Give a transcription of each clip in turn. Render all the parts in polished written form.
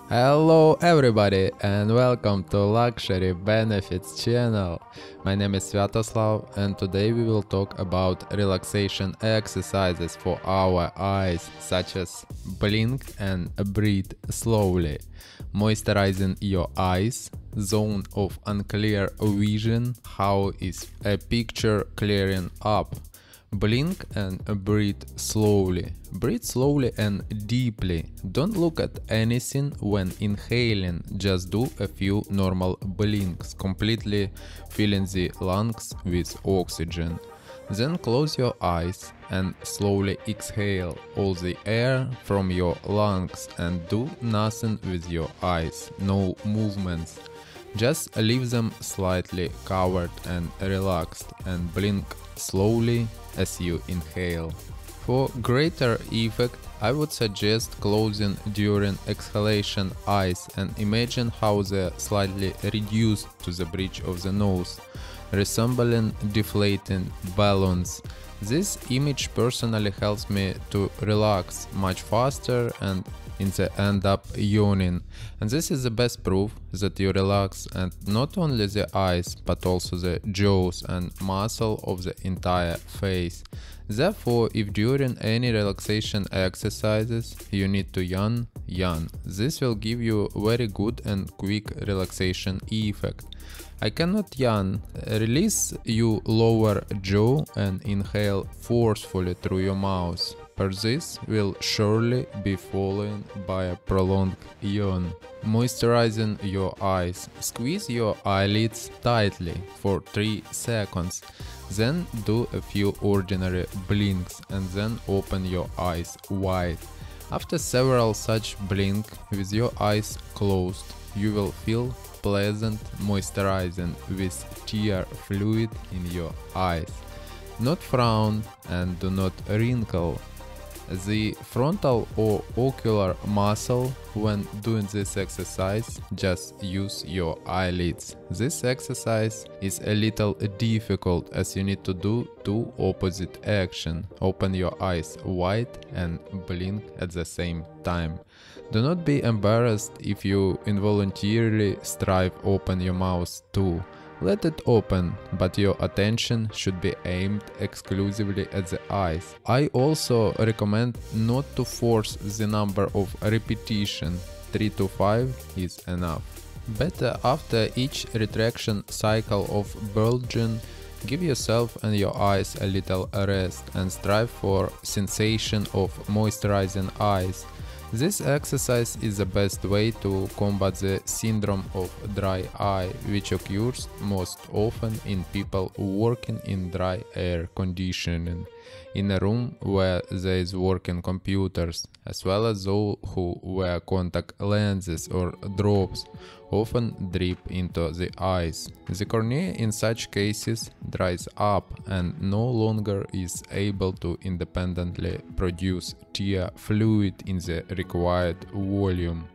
Hello everybody and welcome to Luxury Benefits channel. My name is Sviatoslav and today we will talk about relaxation exercises for our eyes, such as blink and breathe slowly, moisturizing your eyes, zone of unclear vision, how is a picture clearing up. Blink and breathe slowly. Breathe slowly and deeply. Don't look at anything when inhaling, just do a few normal blinks, completely filling the lungs with oxygen. Then close your eyes and slowly exhale all the air from your lungs and do nothing with your eyes, no movements. Just leave them slightly covered and relaxed and blink slowly as you inhale. For greater effect, I would suggest closing during exhalation eyes and imagine how they're slightly reduced to the bridge of the nose, resembling deflating balloons. This image personally helps me to relax much faster and in the end up yawning, and this is the best proof that you relax and not only the eyes but also the jaws and muscle of the entire face. Therefore, if during any relaxation exercises you need to yawn, this will give you very good and quick relaxation effect. I cannot yawn. Release your lower jaw and inhale forcefully through your mouth. Per this will surely be followed by a prolonged yawn. Moisturizing your eyes. Squeeze your eyelids tightly for 3 seconds. Then do a few ordinary blinks and then open your eyes wide. After several such blinks with your eyes closed, you will feel pleasant moisturizing with tear fluid in your eyes. Not frown and do not wrinkle the frontal or ocular muscle when doing this exercise. Just use your eyelids. This exercise is a little difficult as you need to do two opposite actions. Open your eyes wide and blink at the same time. Do not be embarrassed if you involuntarily strive open your mouth too. Let it open, but your attention should be aimed exclusively at the eyes. I also recommend not to force the number of repetition. 3 to 5 is enough. Better after each retraction cycle of bulging, give yourself and your eyes a little rest and strive for sensation of moisturizing eyes. This exercise is the best way to combat the syndrome of dry eye, which occurs most often in people working in dry air conditioning, in a room where there is working computers, as well as those who wear contact lenses or drops often drip into the eyes. The cornea in such cases dries up and no longer is able to independently produce tear fluid in the required volume.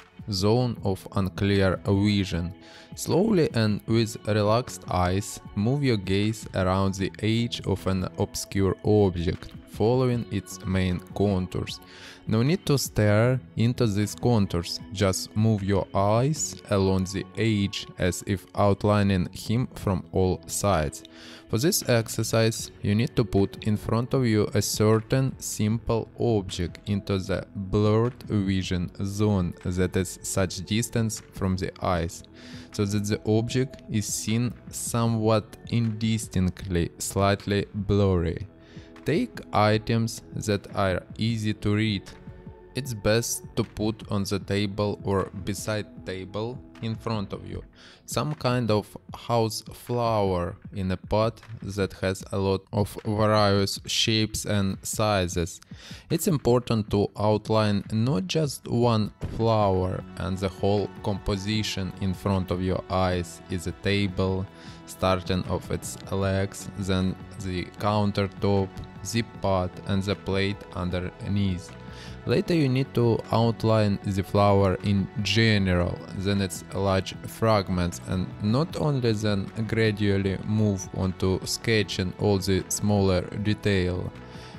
Zone of unclear vision. Slowly and with relaxed eyes, move your gaze around the edge of an obscure object, following its main contours. No need to stare into these contours, just move your eyes along the edge as if outlining him from all sides. For this exercise, you need to put in front of you a certain simple object into the blurred vision zone that is such distance from the eyes, so that the object is seen somewhat indistinctly, slightly blurry. Take items that are easy to read. It's best to put on the table or beside table in front of you some kind of house flower in a pot that has a lot of various shapes and sizes. It's important to outline not just one flower, and the whole composition in front of your eyes is a table, starting off its legs, then the countertop, the pot and the plate underneath. Later you need to outline the flower in general, then its large fragments, and not only then gradually move on to sketching all the smaller detail.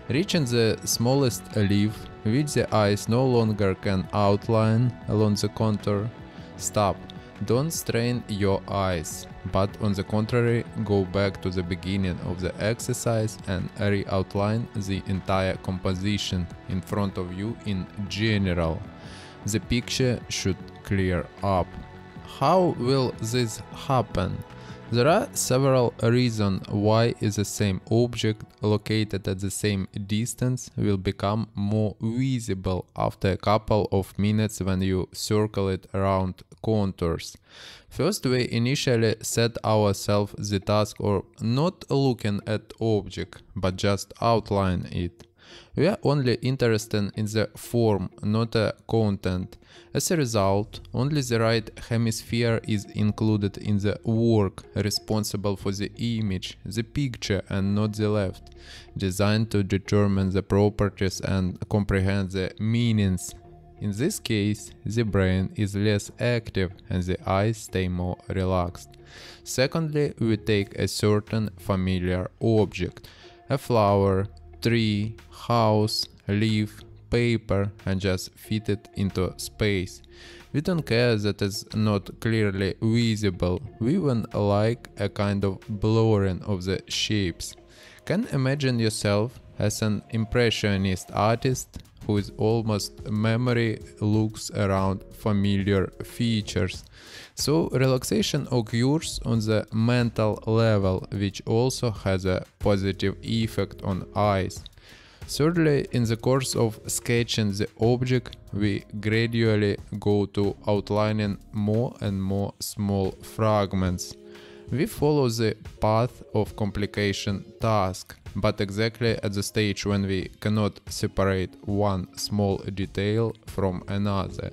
Reaching the smallest leaf, which the eyes no longer can outline along the contour, stop. Don't strain your eyes, but on the contrary, go back to the beginning of the exercise and re-outline the entire composition in front of you in general. The picture should clear up. How will this happen? There are several reasons why the same object located at the same distance will become more visible after a couple of minutes when you circle it around contours. First, we initially set ourselves the task of not looking at object, but just outline it. We are only interested in the form, not the content. As a result, only the right hemisphere is included in the work responsible for the image, the picture, and not the left, designed to determine the properties and comprehend the meanings. In this case, the brain is less active and the eyes stay more relaxed. Secondly, we take a certain familiar object, a flower, tree, house, leaf, paper, and just fit it into space. We don't care that it's not clearly visible, we even like a kind of blurring of the shapes. Can imagine yourself as an impressionist artist who is almost memory looks around familiar features. So relaxation occurs on the mental level, which also has a positive effect on eyes. Thirdly, in the course of sketching the object, we gradually go to outlining more and more small fragments. We follow the path of complication task, but exactly at the stage when we cannot separate one small detail from another.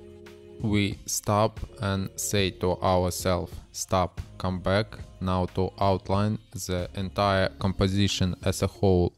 We stop and say to ourselves, stop, come back, now to outline the entire composition as a whole.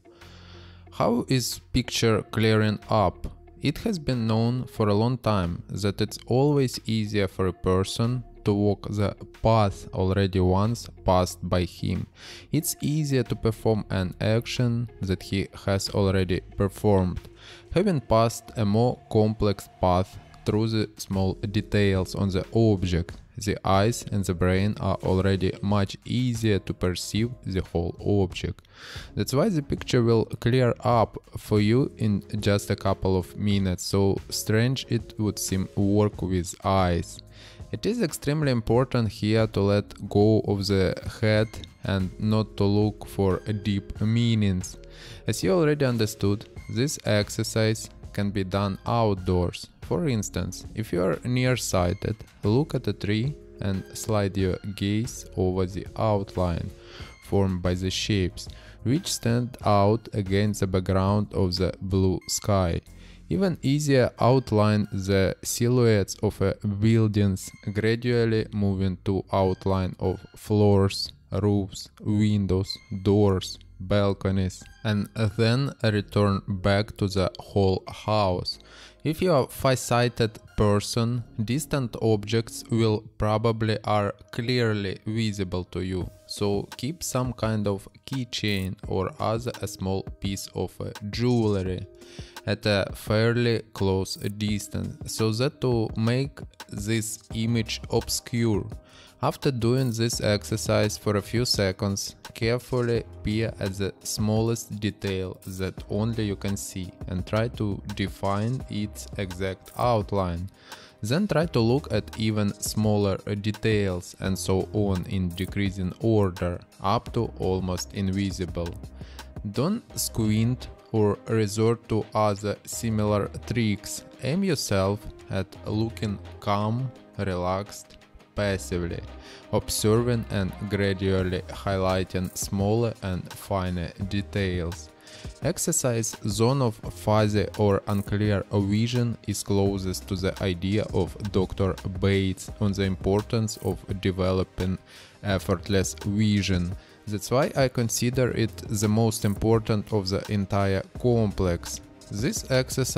How is picture clearing up? It has been known for a long time that it's always easier for a person to walk the path already once passed by him. It's easier to perform an action that he has already performed, having passed a more complex path through the small details on the object. The eyes and the brain are already much easier to perceive the whole object. That's why the picture will clear up for you in just a couple of minutes, so strange it would seem work with eyes. It is extremely important here to let go of the head and not to look for deep meanings. As you already understood, this exercise can be done outdoors. For instance, if you are nearsighted, look at a tree and slide your gaze over the outline formed by the shapes, which stand out against the background of the blue sky. Even easier, outline the silhouettes of buildings, gradually moving to outline of floors, roofs, windows, doors, balconies, and then return back to the whole house. If you are a far-sighted person, distant objects will probably are clearly visible to you, so keep some kind of keychain or other a small piece of jewelry at a fairly close distance, so that to make this image obscure. After doing this exercise for a few seconds, carefully peer at the smallest detail that only you can see and try to define its exact outline. Then try to look at even smaller details and so on in decreasing order, up to almost invisible. Don't squint or resort to other similar tricks. Aim yourself at looking calm, relaxed, passively, observing and gradually highlighting smaller and finer details. Exercise zone of fuzzy or unclear vision is closest to the idea of Dr. Bates on the importance of developing effortless vision. That's why I consider it the most important of the entire complex. This exercise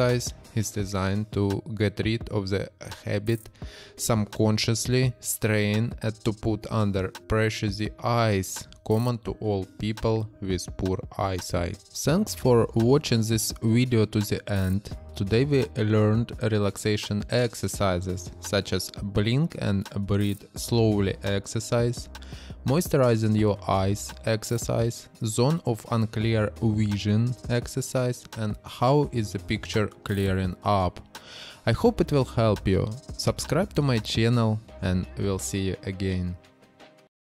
is designed to get rid of the habit subconsciously strain and to put under pressure the eyes, common to all people with poor eyesight. Thanks for watching this video to the end. Today we learned relaxation exercises such as blink and breathe slowly exercise, moisturizing your eyes exercise, zone of unclear vision exercise, and how is the picture clearing up. I hope it will help you. Subscribe to my channel and we'll see you again.